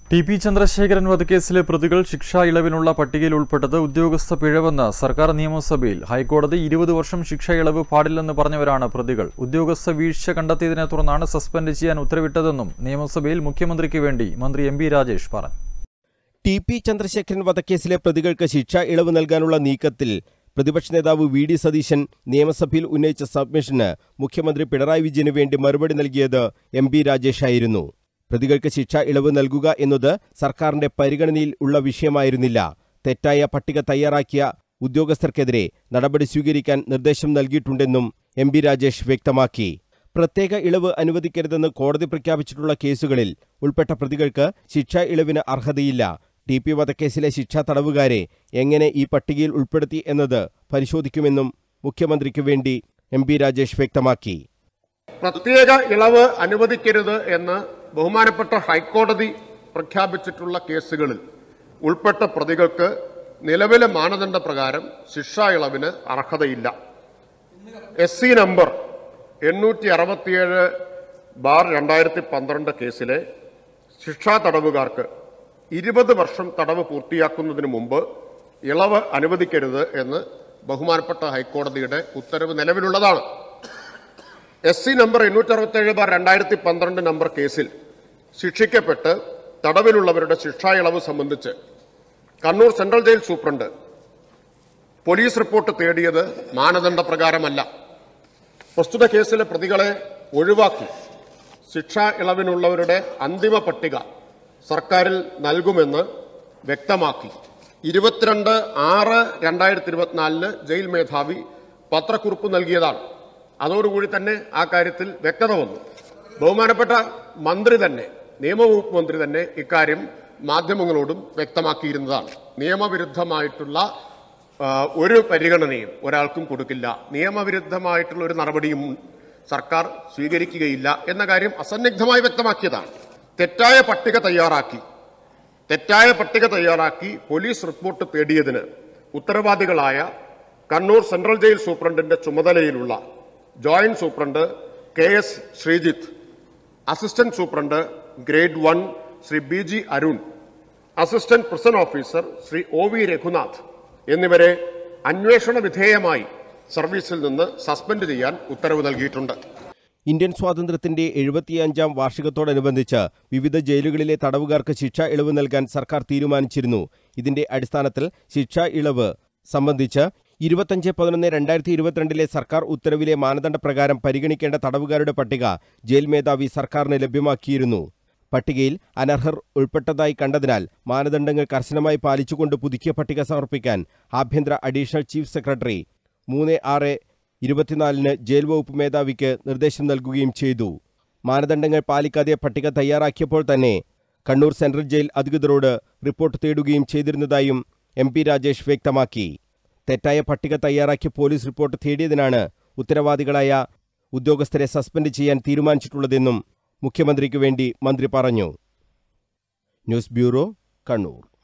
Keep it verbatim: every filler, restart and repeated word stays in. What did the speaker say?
T P Chandrasekharan വധക്കേസിലെ പ്രതികൾ ശിക്ഷാ ഇളവിനുള്ള പട്ടികയിൽ ഉൾപ്പെട്ടത് ഉദ്യോഗസ്ഥ പിഴവെന്ന് സർക്കാർ നിയമസഭയിൽ. ഹൈക്കോടതി ഇരുപത് വർഷം ശിക്ഷാ ഇളവ് പാടില്ലെന്ന് പറഞ്ഞവരാണ് പ്രതികൾ. ഉദ്യോഗസ്ഥ വീഴ്ച കണ്ടെത്തിയതിനെ തുടർന്നാണ് സസ്പെൻഡ് ചെയ്യാൻ ഉത്തരവിട്ടതെന്നും നിയമസഭയിൽ മുഖ്യമന്ത്രിക്ക് വേണ്ടി മന്ത്രി എം പി രാജേഷ് പറഞ്ഞു. ടി പി ചന്ദ്രശേഖരൻ വധക്കേസിലെ പ്രതികൾക്ക് ശിക്ഷാ ഇളവ് നൽകാനുള്ള നീക്കത്തിൽ പ്രതിപക്ഷ നേതാവ് വി ഡി സതീശൻ നിയമസഭയിൽ ഉന്നയിച്ച സബ്മിഷന് മുഖ്യമന്ത്രി പിണറായി വിജയന് വേണ്ടി മറുപടി നൽകിയത് എം പി രാജേഷ് ആയിരുന്നു. പ്രതികൾക്ക് ശിക്ഷാ ഇളവ് നൽകുക എന്നത് സർക്കാരിന്റെ പരിഗണനയിൽ ഉള്ള വിഷയമായിരുന്നില്ല. തെറ്റായ പട്ടിക തയ്യാറാക്കിയ ഉദ്യോഗസ്ഥർക്കെതിരെ നടപടി സ്വീകരിക്കാൻ നിർദ്ദേശം നൽകിയിട്ടുണ്ടെന്നും എം പി രാജേഷ് വ്യക്തമാക്കി. പ്രത്യേക ഇളവ് അനുവദിക്കരുതെന്ന് കോടതി പ്രഖ്യാപിച്ചിട്ടുള്ള കേസുകളിൽ ഉൾപ്പെട്ട പ്രതികൾക്ക് ശിക്ഷാ ഇളവിന് അർഹതയില്ല. ടി പി വധക്കേസിലെ ശിക്ഷാ തടവുകാരെ എങ്ങനെ ഈ പട്ടികയിൽ ഉൾപ്പെടുത്തി എന്നത് പരിശോധിക്കുമെന്നും മുഖ്യമന്ത്രിക്ക് വേണ്ടി എം പി രാജേഷ് വ്യക്തമാക്കി. പ്രത്യേക ഇളവ് അനുവദിക്കരുത് എന്ന് ബഹുമാനപ്പെട്ട ഹൈക്കോടതി പ്രഖ്യാപിച്ചിട്ടുള്ള കേസുകളിൽ ഉൾപ്പെട്ട പ്രതികൾക്ക് നിലവിലെ മാനദണ്ഡ പ്രകാരം ശിക്ഷാ ഇളവിന് അർഹതയില്ല. എസ് സി നമ്പർ എണ്ണൂറ്റി അറുപത്തിയേഴ് ബാർ രണ്ടായിരത്തി പന്ത്രണ്ട് കേസിലെ ശിക്ഷാ തടവുകാർക്ക് ഇരുപത് വർഷം തടവ് പൂർത്തിയാക്കുന്നതിന് മുമ്പ് ഇളവ് അനുവദിക്കരുത് എന്ന് ബഹുമാനപ്പെട്ട ഹൈക്കോടതിയുടെ ഉത്തരവ് നിലവിലുള്ളതാണ്. എസ് സി നമ്പർ എണ്ണൂറ്റി അറുപത്തിയേഴ് ബാർ രണ്ടായിരത്തി പന്ത്രണ്ട് നമ്പർ കേസിൽ ശിക്ഷിക്കപ്പെട്ട് തടവിലുള്ളവരുടെ ശിക്ഷാ ഇളവ് സംബന്ധിച്ച് Kannur central jail superintendent police report തേടിയത് മാനദണ്ഡ പ്രകാരമല്ല. പ്രസ്തുത കേസിലെ പ്രതികളെ ഒഴിവാക്കി ശിക്ഷാ ഇളവിനുള്ളവരുടെ അന്തിമ പട്ടിക സർക്കാരിൽ നൽകുമെന്ന് വ്യക്തമാക്കി ഇരുപത്തിരണ്ട് ആറ് രണ്ടായിരത്തി ഇരുപത്തിനാലിന് ജയിൽ മേധാവി പത്രക്കുറിപ്പ് നൽകിയതാണ്. അതോടുകൂടി തന്നെ ആ കാര്യത്തിൽ വ്യക്തത വന്നു. ബഹുമാനപ്പെട്ട മന്ത്രി തന്നെ, നിയമവകുപ്പ് മന്ത്രി തന്നെ ഇക്കാര്യം മാധ്യമങ്ങളോടും വ്യക്തമാക്കിയിരുന്നതാണ്. നിയമവിരുദ്ധമായിട്ടുള്ള ഒരു പരിഗണനയും ഒരാൾക്കും കൊടുക്കില്ല, നിയമവിരുദ്ധമായിട്ടുള്ള ഒരു നടപടിയും സർക്കാർ സ്വീകരിക്കുകയില്ല എന്ന കാര്യം അസന്നിഗ്ധമായി വ്യക്തമാക്കിയതാണ്. തെറ്റായ പട്ടിക തയ്യാറാക്കി തെറ്റായ പട്ടിക തയ്യാറാക്കി പോലീസ് റിപ്പോർട്ട് തേടിയതിന് ഉത്തരവാദികളായ കണ്ണൂർ സെൻട്രൽ ജയിൽ സൂപ്രണ്ടിന്റെ ചുമതലയിലുള്ള joint superintendent K S Sreejith, assistant superintendent grade one Shri B G Arun, assistant prison officer Shri O V Raghunath എന്നിവരെ അന്വേഷണ വിധേയമായി സർവീസിൽ നിന്ന് സസ്പെൻഡ് ചെയ്യാൻ ഉത്തരവ് നൽകിയിട്ടുണ്ട്. ഇന്ത്യൻ സ്വാതന്ത്ര്യത്തിന്റെ എഴുപത്തിയഞ്ചാം വാർഷികത്തോടനുബന്ധിച്ച് വിവിധ ജയിലുകളിലെ തടവുകാർക്ക് ശിക്ഷാ ഇളവ് നൽകാൻ സർക്കാർ തീരുമാനിച്ചിരുന്നു. ഇതിന്റെ അടിസ്ഥാനത്തിൽ ശിക്ഷാ ഇളവ് സംബന്ധിച്ച് ഇരുപത്തിയഞ്ച് പതിനൊന്ന് രണ്ടായിരത്തി ഇരുപത്തിരണ്ടിലെ സർക്കാർ ഉത്തരവിലെ മാനദണ്ഡ പ്രകാരം പരിഗണിക്കേണ്ട തടവുകാരുടെ പട്ടിക ജയിൽ മേധാവി സർക്കാരിന് ലഭ്യമാക്കിയിരുന്നു. പട്ടികയിൽ അനർഹർ ഉൾപ്പെട്ടതായി കണ്ടതിനാൽ മാനദണ്ഡങ്ങൾ കർശനമായി പാലിച്ചുകൊണ്ട് പുതുക്കിയ പട്ടിക സമർപ്പിക്കാൻ ആഭ്യന്തര അഡീഷണൽ ചീഫ് സെക്രട്ടറി മൂന്ന് ആറ് ഇരുപത്തിനാലിന് ജയിൽ വകുപ്പ് മേധാവിക്ക് നിർദ്ദേശം നൽകുകയും ചെയ്തു. മാനദണ്ഡങ്ങൾ പാലിക്കാതെ പട്ടിക തയ്യാറാക്കിയപ്പോൾ തന്നെ കണ്ണൂർ സെൻട്രൽ ജയിൽ അധികൃതരോട് റിപ്പോർട്ട് തേടുകയും ചെയ്തിരുന്നതായും എം പി രാജേഷ് വ്യക്തമാക്കി. തെറ്റായ പട്ടിക തയ്യാറാക്കി പോലീസ് റിപ്പോർട്ട് തേടിയതിനാണ് ഉത്തരവാദികളായ ഉദ്യോഗസ്ഥരെ സസ്പെൻഡ് ചെയ്യാൻ തീരുമാനിച്ചിട്ടുള്ളതെന്നും മുഖ്യമന്ത്രിക്ക് വേണ്ടി മന്ത്രി പറഞ്ഞു. News bureau, Kannur.